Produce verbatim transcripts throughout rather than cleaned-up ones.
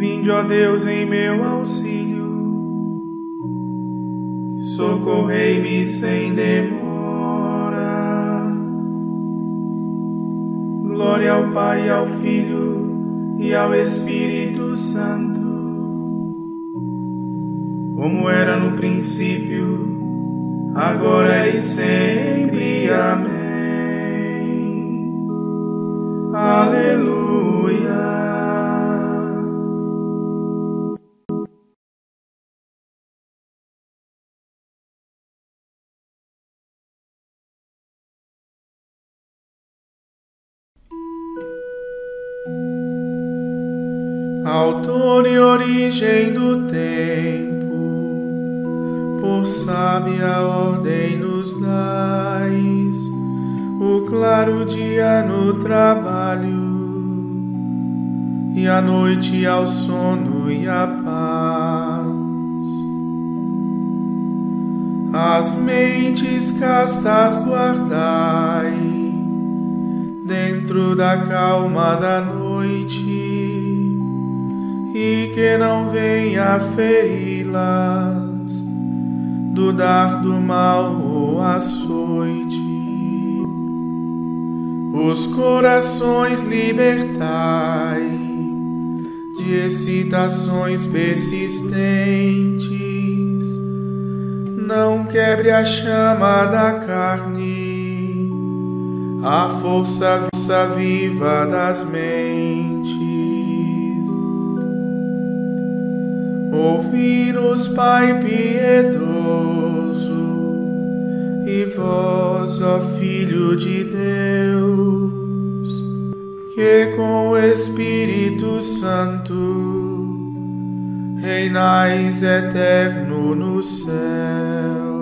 Vinde, ó Deus, em meu auxílio, socorrei-me sem demora. Glória ao Pai, ao Filho e ao Espírito Santo, como era no princípio, agora e sempre. Amém. Aleluia. Autor e origem do tempo, por sábia ordem nos dais o claro dia no trabalho e a noite ao sono e à paz. As mentes castas guardai dentro da calma da noite, e que não venha feri-las do dardo mal ou açoite. Os corações libertai de excitações persistentes, não quebre a chama da carne, a força viva das mentes. Ouvi-nos, Pai piedoso, e vós, ó Filho de Deus, que com o Espírito Santo reinais eterno nos céus.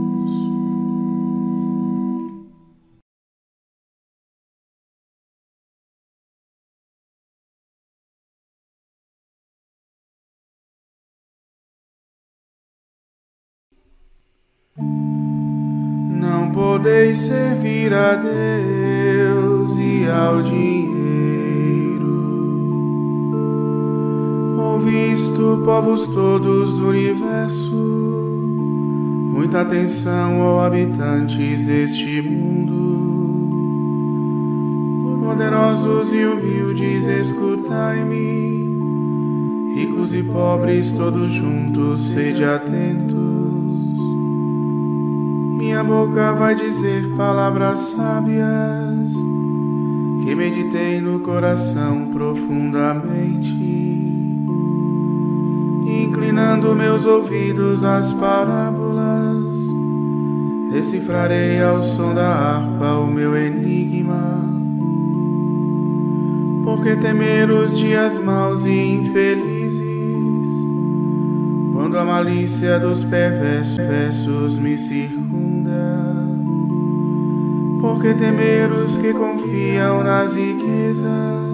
Não podeis servir a Deus e ao dinheiro. Ouvisto, povos todos do universo, muita atenção, ó habitantes deste mundo. Poderosos e humildes, escutai-me, ricos e pobres, todos juntos, sede atentos. Minha boca vai dizer palavras sábias, que meditei no coração profundamente, inclinando meus ouvidos às parábolas, decifrarei ao som da harpa o meu enigma. Porque temer os dias maus e infelizes, quando a malícia dos perversos me circunda? Porque temer os que confiam nas riquezas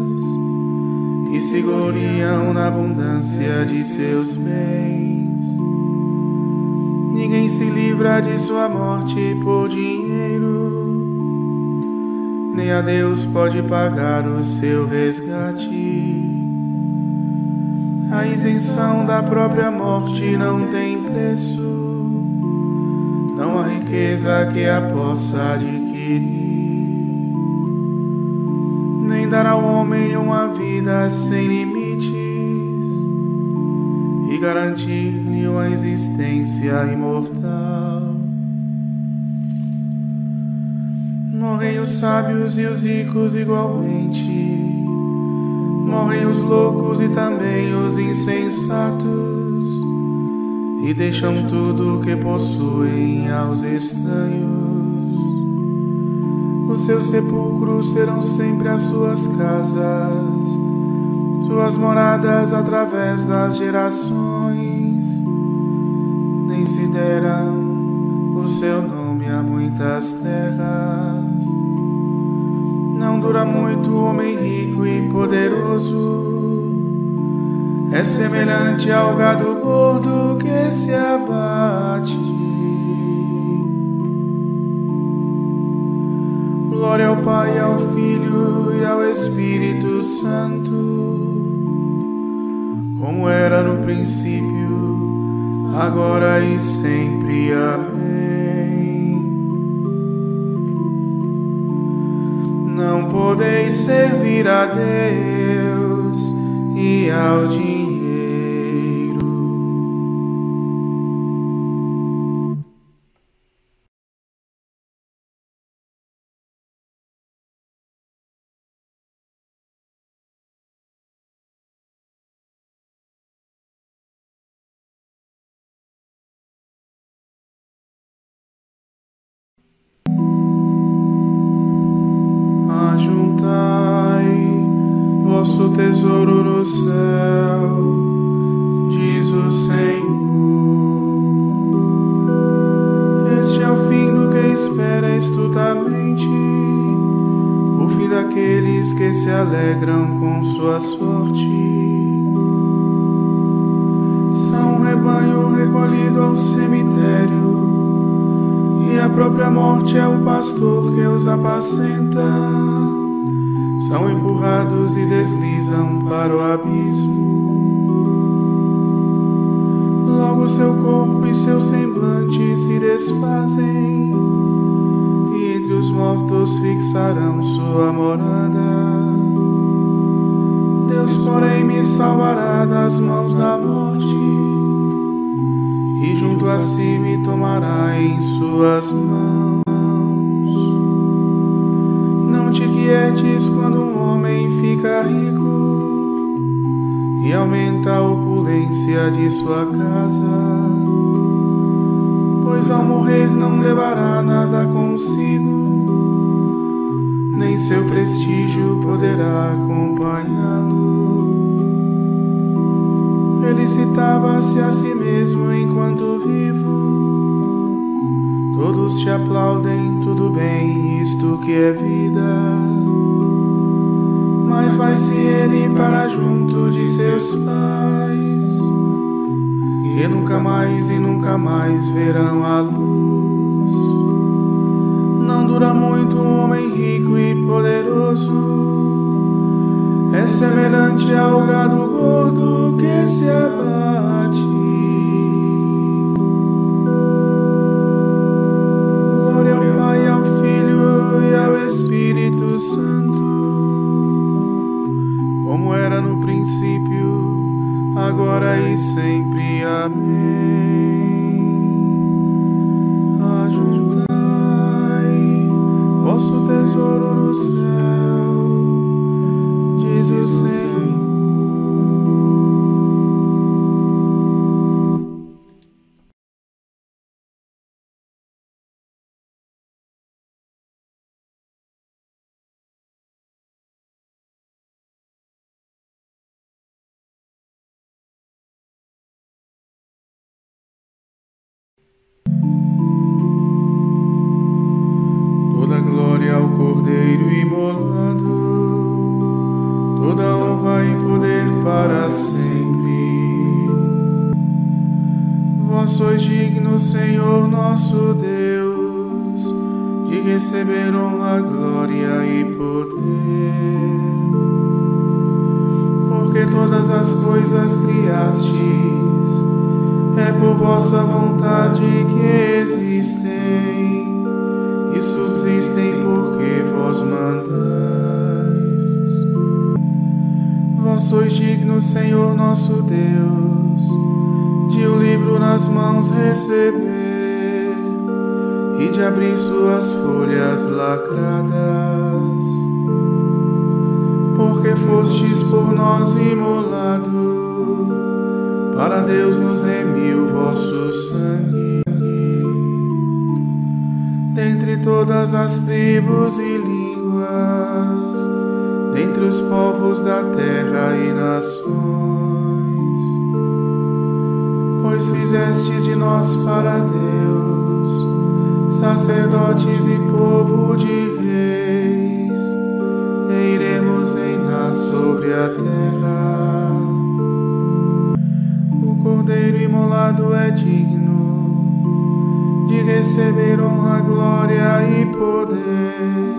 e se gloriam na abundância de seus bens? Ninguém se livra de sua morte por dinheiro, nem a Deus pode pagar o seu resgate. A isenção da própria morte não tem preço, não há riqueza que a possa adquirir, nem dar ao homem uma vida sem limites e garantir-lhe uma existência imortal. Morrem os sábios e os ricos igualmente, morrem os loucos e também os insensatos, e deixam tudo o que possuem aos estranhos. Os seus sepulcros serão sempre as suas casas, suas moradas através das gerações. Nem se deram o seu nome a muitas terras. Não dura muito o homem rico e poderoso, é semelhante ao gado gordo que se abate. Glória ao Pai, ao Filho e ao Espírito Santo, como era no princípio, agora e sempre. Amém. Não podeis servir a Deus e ao dinheiro. Ajuntai vosso tesouro no céu, diz o Senhor. Este é o fim do que espera estutamente, o fim daqueles que se alegram com sua sorte. São um rebanho recolhido ao cemitério, e a própria morte é o pastor que os apacenta. São empurrados e deslizam para o abismo. Logo seu corpo e seu semblante se desfazem, e entre os mortos fixarão sua morada. Deus, porém, me salvará das mãos da morte, e junto a si me tomará em suas mãos. Não te quietes quando um homem fica rico e aumenta a opulência de sua casa, pois ao morrer não levará nada consigo, nem seu prestígio poderá acompanhá-lo. Felicitava-se a si mesmo enquanto vivo. Todos te aplaudem, tudo bem, isto que é vida. Mas vai-se ele para junto de seus pais, que nunca mais e nunca mais verão a luz. Não dura muito um homem rico e poderoso, é semelhante ao gado gordo que se abate. Glória ao Pai, ao Filho e ao Espírito Santo, como era no princípio, agora e sempre. Amém. Ajuntai vosso tesouro no céu, diz o Senhor. Toda glória ao Cordeiro imolado, toda honra e poder para sempre. Vós sois digno, Senhor nosso Deus, de receber honra, glória e poder. Porque todas as coisas criastes, é por vossa vontade que existem e subsistem porque vós mandais. Vós sois digno, Senhor nosso Deus, de o livro nas mãos receber e de abrir suas folhas lacradas. Porque fostes por nós imolado, para Deus nos remiu vosso sangue. Dentre todas as tribos e línguas, dentre os povos da terra e nações, pois fizestes de nós para Deus sacerdotes e povo de reis, e iremos reinar sobre a terra. O Cordeiro imolado é digno de receber honra, glória e poder,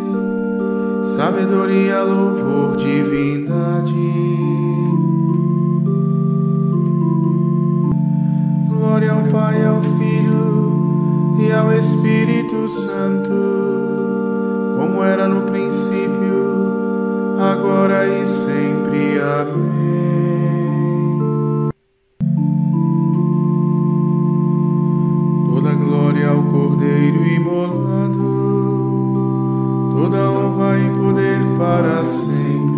sabedoria, louvor, divindade. e ao Espírito Santo, como era no princípio, agora e sempre. Amém. Toda glória ao Cordeiro imolado, toda honra e poder para sempre.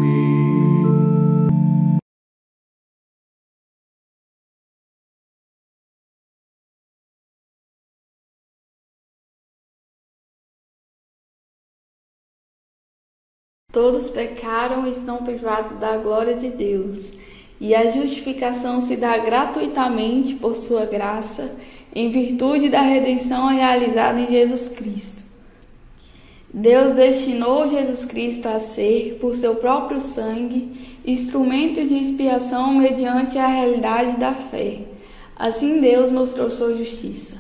Todos pecaram e estão privados da glória de Deus, e a justificação se dá gratuitamente por sua graça, em virtude da redenção realizada em Jesus Cristo. Deus destinou Jesus Cristo a ser, por seu próprio sangue, instrumento de expiação mediante a realidade da fé. Assim Deus mostrou sua justiça.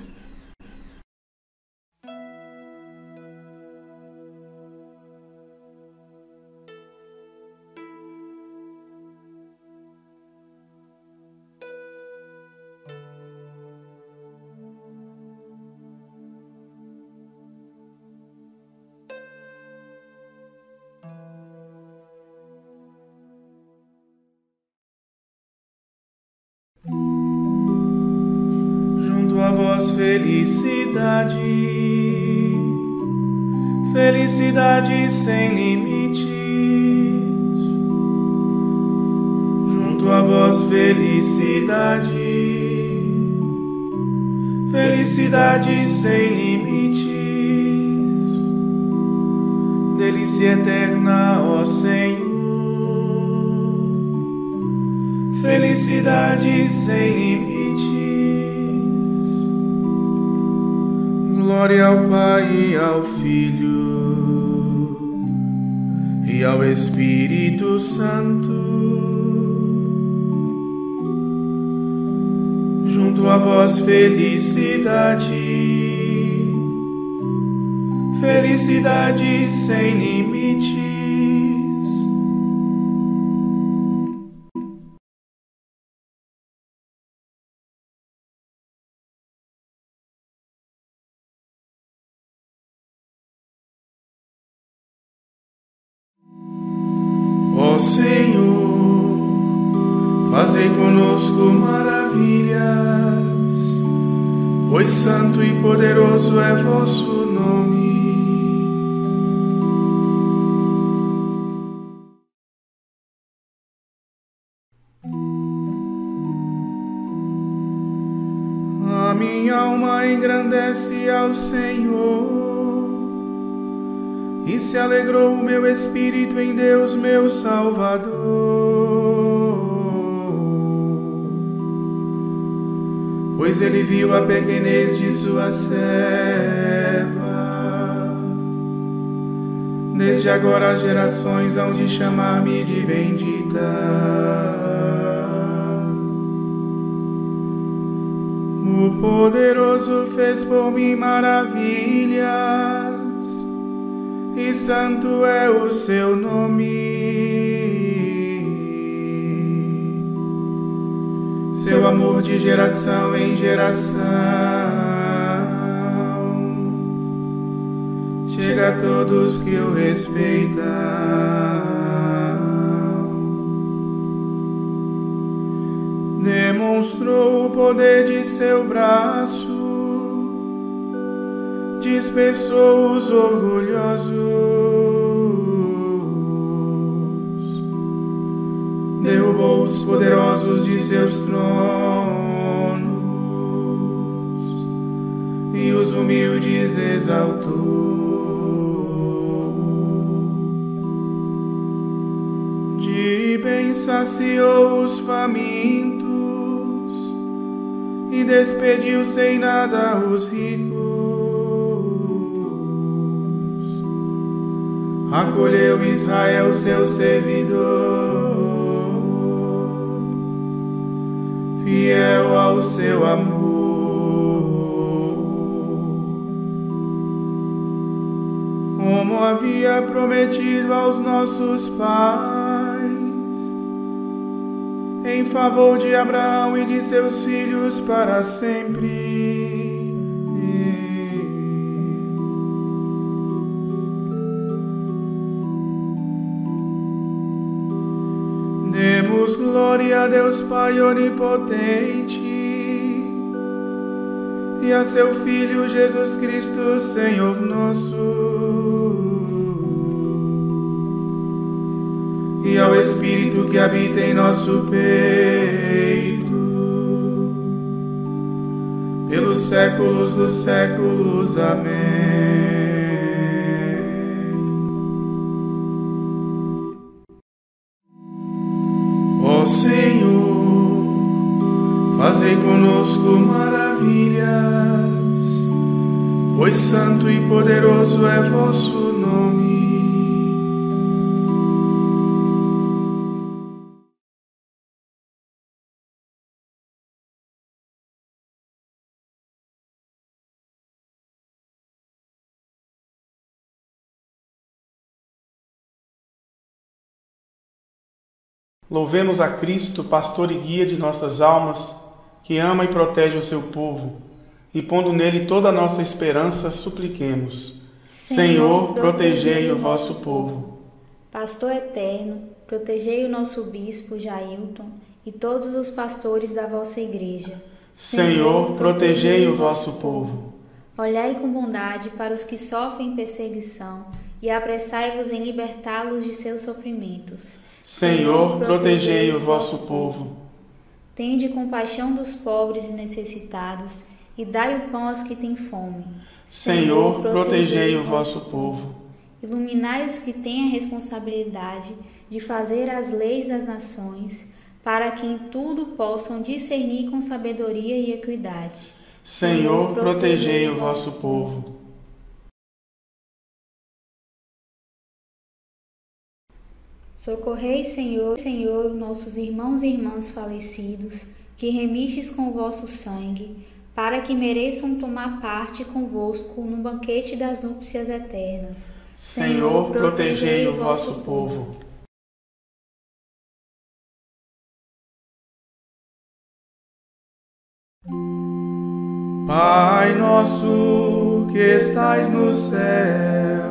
Junto a vós felicidade, felicidade sem limites. Junto a vós felicidade, felicidade sem limites. Delícia eterna, ó Senhor, felicidade sem limites. Glória ao Pai e ao Filho e ao Espírito Santo. Junto a vós felicidade, felicidade sem limites. Ó Senhor, fazei conosco maravilhas, pois santo e poderoso é vosso nome. A minha alma engrandece ao Senhor, e se alegrou o meu espírito em Deus, meu Salvador, pois ele viu a pequenez de sua serva. Desde agora as gerações hão de chamar-me de bendita. O poderoso fez por mim maravilhas, e santo é o seu nome. Seu amor de geração em geração chega a todos que o respeitam. Demonstrou o poder de seu braço, dispersou os orgulhosos, derrubou os poderosos de seus tronos e os humildes exaltou. De bem saciou os famintos e despediu sem nada os ricos. Acolheu Israel, seu servidor, fiel ao seu amor. Como havia prometido aos nossos pais, em favor de Abraão e de seus filhos para sempre. Demos glória a Deus Pai onipotente e a seu Filho Jesus Cristo, Senhor nosso, e ao Espírito que habita em nosso peito, pelos séculos dos séculos. Amém. Ó Senhor, fazei conosco maravilhas, pois santo e poderoso é vosso nome. Louvemos a Cristo, pastor e guia de nossas almas, que ama e protege o seu povo, e pondo nele toda a nossa esperança, supliquemos. Senhor, protegei o vosso povo. Pastor eterno, protegei o nosso bispo Jailton e todos os pastores da vossa igreja. Senhor, protegei o vosso povo. Olhai com bondade para os que sofrem perseguição e apressai-vos em libertá-los de seus sofrimentos. Senhor, protegei o vosso povo. Tende compaixão dos pobres e necessitados, e dai o pão aos que têm fome. Senhor, protegei o vosso povo. Iluminai os que têm a responsabilidade de fazer as leis das nações, para que em tudo possam discernir com sabedoria e equidade. Senhor, protegei o vosso povo. Socorrei, Senhor, Senhor, nossos irmãos e irmãs falecidos, que remistes com o vosso sangue, para que mereçam tomar parte convosco no banquete das núpcias eternas. Senhor, protegei o vosso povo. Pai nosso que estais nos céus,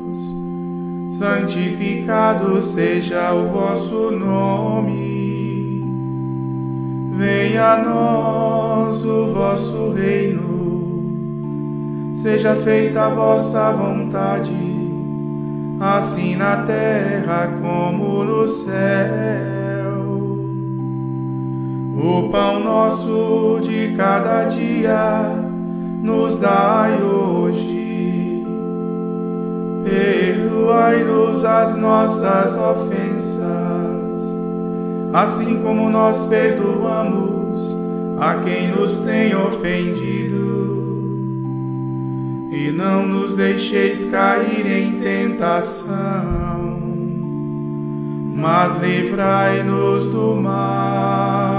santificado seja o vosso nome. Venha a nós o vosso reino. Seja feita a vossa vontade, assim na terra como no céu. O pão nosso de cada dia nos dai hoje. Perdoai-nos as nossas ofensas, assim como nós perdoamos a quem nos tem ofendido. E não nos deixeis cair em tentação, mas livrai-nos do mal.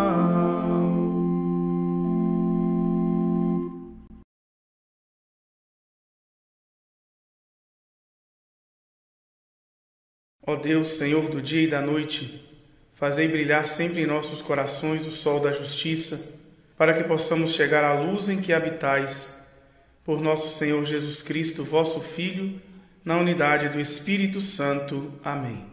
Ó Deus, Senhor do dia e da noite, fazei brilhar sempre em nossos corações o sol da justiça, para que possamos chegar à luz em que habitais, por nosso Senhor Jesus Cristo, vosso Filho, na unidade do Espírito Santo. Amém.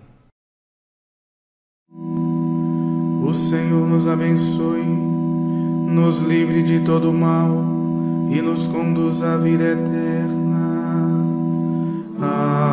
O Senhor nos abençoe, nos livre de todo mal e nos conduz à vida eterna. Amém.